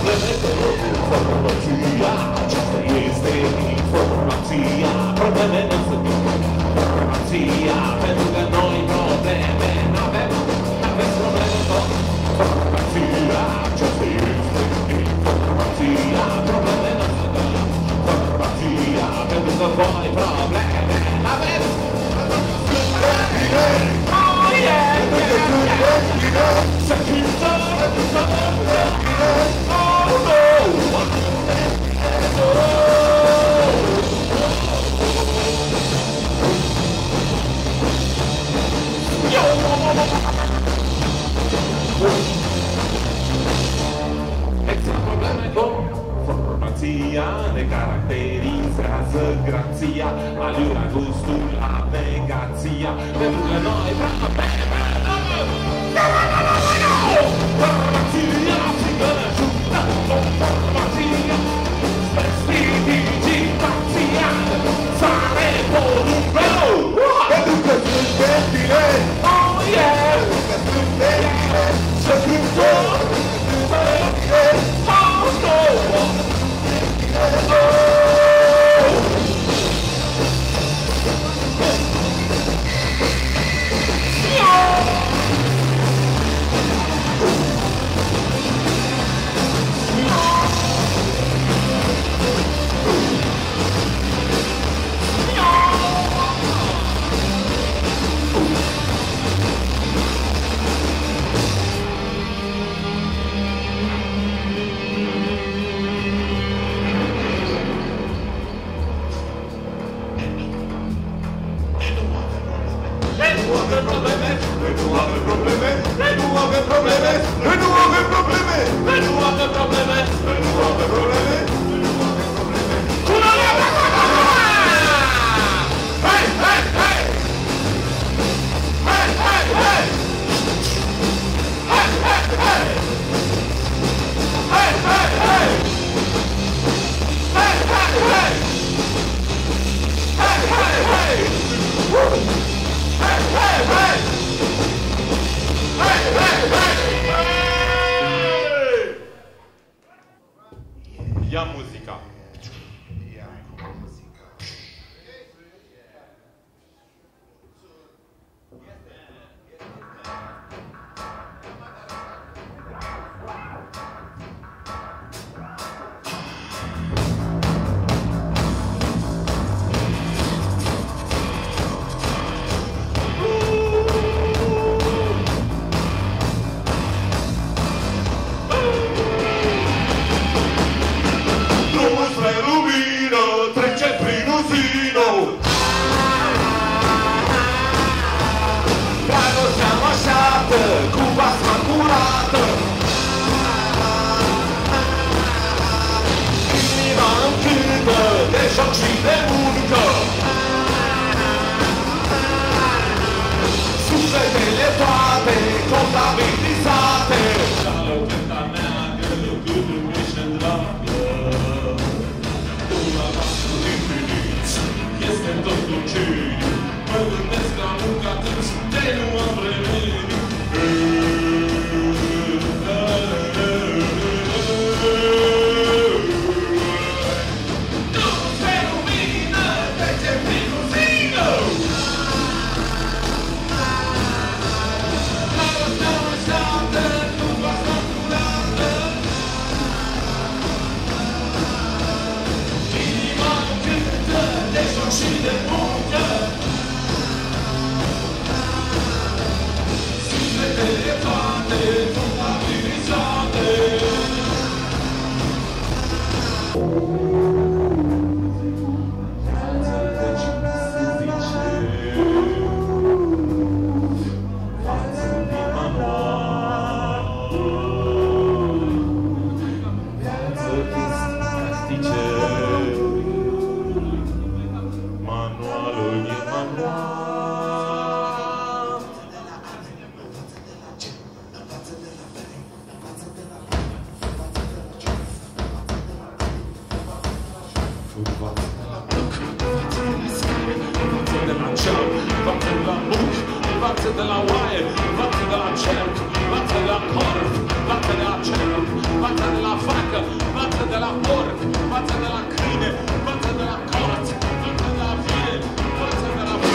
Informația, aceasta este informația. Probleme nu sunt informația, pentru că noi probleme n-avem probleme tot. Informația, aceasta este informația. Probleme nu sunt informația, pentru că voi probleme n-aveți. Oh yeah, ne caratterizează grația, aliura, gustul, navigația, pentru că noi informația, țigănă, ajută, informația, prestidigitația, sare, porumbeu, pentru că suntem bine, oh yeah, pentru că suntem bine, să cântăm, oh no, Ia muzica. de la oaie, învață de la cerc, învață de la corp, învață de la cerc. față de la vacă, față de la porc, față de la câine, față de la corț, față de la vie, față de la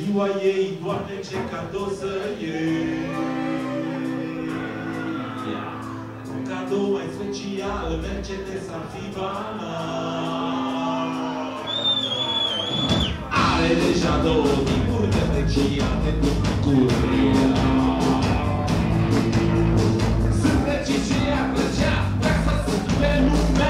ei, Doamne, ce cadou să iei. cadou mai special, Mercedes Anfibana. Are deja 2 tipuri de apreciate cu bucuria. Sunt fericit și ea plăcea, vrea să se dupe lumea.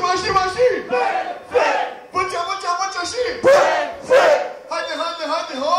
Haide,